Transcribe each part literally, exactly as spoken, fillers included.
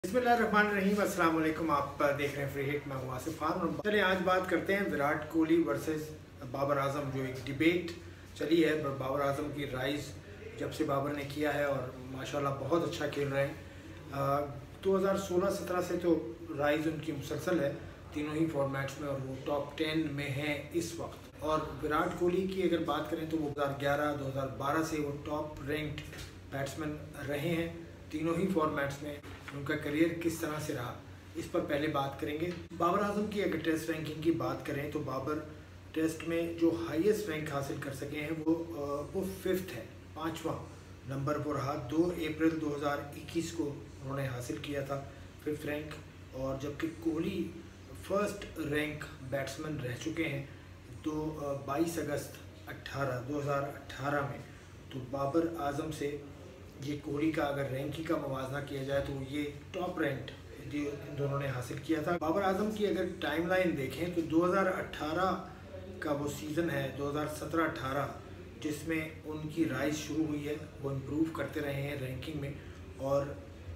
बिस्मिल्लाहिर्रहमानिर्रहीम, अस्सलाम वालेकुम। आप देख रहे हैं फ्री हिट, मैं हूं आसिफ खान। चलिए आज बात करते हैं विराट कोहली वर्सेस बाबर आजम। जो एक डिबेट चली है बाबर आजम की राइज जब से बाबर ने किया है और माशाल्लाह बहुत अच्छा खेल रहे हैं। दो हज़ार सोलह सत्रह से तो राइज उनकी मुसलसल है तीनों ही फॉर्मेट्स में और वो टॉप टेन में हैं इस वक्त। और विराट कोहली की अगर बात करें तो वो दो हज़ार ग्यारह दो हज़ार बारह से वो टॉप रैंक्ड बैट्समैन रहे हैं तीनों ही फॉर्मेट्स में। उनका करियर किस तरह से रहा इस पर पहले बात करेंगे। बाबर आजम की अगर टेस्ट रैंकिंग की बात करें तो बाबर टेस्ट में जो हाईएस्ट रैंक हासिल कर सके हैं वो वो फिफ्थ है, पाँचवा नंबर पर रहा। दो अप्रैल दो हज़ार इक्कीस को उन्होंने हासिल किया था फिफ्थ रैंक। और जबकि कोहली फर्स्ट रैंक बैट्समैन रह चुके हैं तो बाईस अगस्त अट्ठारह दो हज़ार अट्ठारह में। तो बाबर आजम से ये कोहली का अगर रैंकिंग का मुवाजना किया जाए तो ये टॉप रैंक इन दोनों ने हासिल किया था। बाबर आजम की अगर टाइमलाइन देखें तो दो हज़ार अट्ठारह का वो सीज़न है दो हज़ार सत्रह अट्ठारह जिसमें उनकी राइज शुरू हुई है। वो इम्प्रूव करते रहे हैं रैंकिंग में और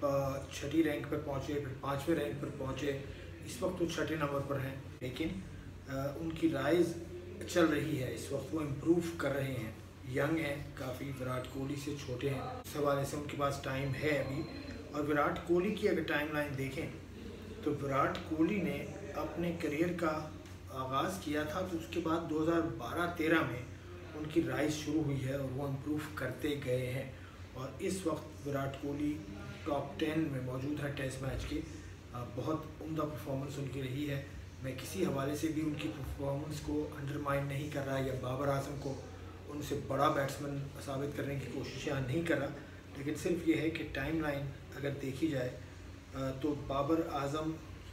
छठी रैंक पर पहुँचे, फिर पाँचवें रैंक पर पहुँचे। इस वक्त तो छठे नंबर पर हैं लेकिन उनकी राइज चल रही है इस वक्त। वो इम्प्रूव कर रहे हैं, यंग हैं काफ़ी, विराट कोहली से छोटे हैं, इस हवाले से उनके पास टाइम है अभी। और विराट कोहली की अगर टाइमलाइन देखें तो विराट कोहली ने अपने करियर का आगाज़ किया था तो उसके बाद दो हज़ार बारह तेरह में उनकी राइज शुरू हुई है और वो इम्प्रूव करते गए हैं। और इस वक्त विराट कोहली टॉप टेन में मौजूद है टेस्ट मैच के। बहुत उम्दा परफॉर्मेंस उनकी रही है। मैं किसी हवाले से भी उनकी परफॉर्मेंस को अंडरमाइन नहीं कर रहा या बाबर आजम को उनसे बड़ा बैट्समैन साबित करने की कोशिश यहाँ नहीं कर रहा, लेकिन सिर्फ ये है कि टाइमलाइन अगर देखी जाए तो बाबर आजम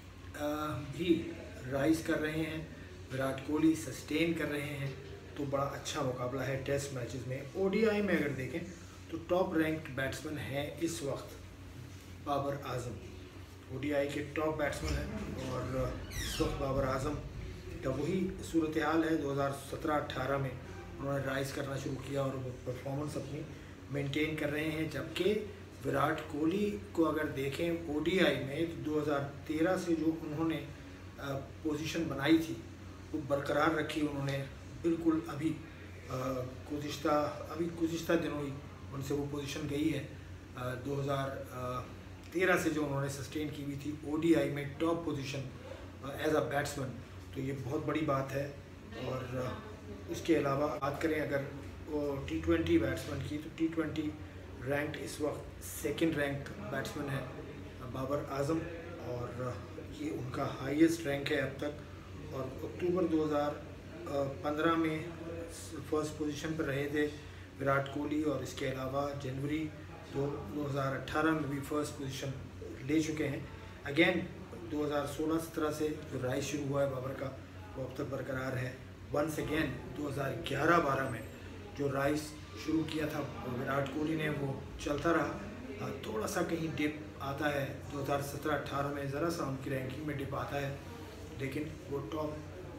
भी राइज कर रहे हैं, विराट कोहली सस्टेन कर रहे हैं। तो बड़ा अच्छा मुकाबला है टेस्ट मैचेस में। ओडीआई में अगर देखें तो टॉप रैंक्ड बैट्समैन है इस वक्त बाबर आजम। ओडीआई के टॉप बैट्समैन हैं और इस वक्त बाबर आजम का वही सूरत हाल है। दो हज़ार सत्रह अट्ठारह में उन्होंने राइज करना शुरू किया और वो परफॉर्मेंस अपनी मेंटेन कर रहे हैं। जबकि विराट कोहली को अगर देखें ओडीआई में तो दो हज़ार तेरह से जो उन्होंने पोजीशन बनाई थी वो बरकरार रखी उन्होंने बिल्कुल। अभी गुज़िश्ता अभी गुज़िश्ता दिनों ही उनसे वो पोजीशन गई है दो हज़ार तेरह से जो उन्होंने सस्टेन की हुई थी ओडीआई में top position as a batsman. तो ये बहुत बड़ी बात है। और इसके अलावा बात करें अगर वो टी ट्वेंटी बैट्समैन की तो टी ट्वेंटी रैंक इस वक्त सेकंड रैंक बैट्समैन है बाबर आजम और ये उनका हाईएस्ट रैंक है अब तक। और अक्टूबर दो हज़ार पंद्रह में फर्स्ट पोजीशन पर रहे थे विराट कोहली और इसके अलावा जनवरी दो हज़ार अट्ठारह में भी फर्स्ट पोजीशन ले चुके हैं। अगेन दो हज़ार सोलह सत्रह से जो राइज शुरू हुआ है बाबर का वो अब तक बरकरार है। वंस अगेन दो हज़ार ग्यारह बारह में जो राइज शुरू किया था विराट कोहली ने वो चलता रहा। थोड़ा सा कहीं डिप आता है दो हज़ार सत्रह अट्ठारह में, ज़रा सा उनकी रैंकिंग में डिप आता है, लेकिन वो टॉप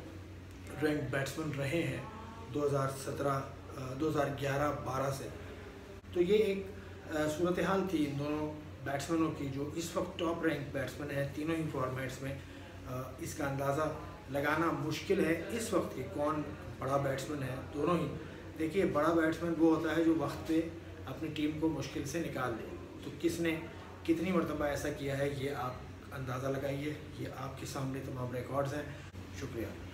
रैंक बैट्समैन रहे हैं दो हज़ार सत्रह दो हज़ार ग्यारह बारह से। तो ये एक सूरत हाल थी इन दोनों बैट्समैनों की जो इस वक्त टॉप रैंक बैट्समैन हैं तीनों ही फॉर्मेट्स में। इसका अंदाज़ा लगाना मुश्किल है इस वक्त कि कौन बड़ा बैट्समैन है। दोनों ही देखिए, बड़ा बैट्समैन वो होता है जो वक्त पे अपनी टीम को मुश्किल से निकाल दे। तो किसने कितनी मरतबा ऐसा किया है ये आप अंदाज़ा लगाइए। ये आपके सामने तमाम रिकॉर्ड्स हैं। शुक्रिया।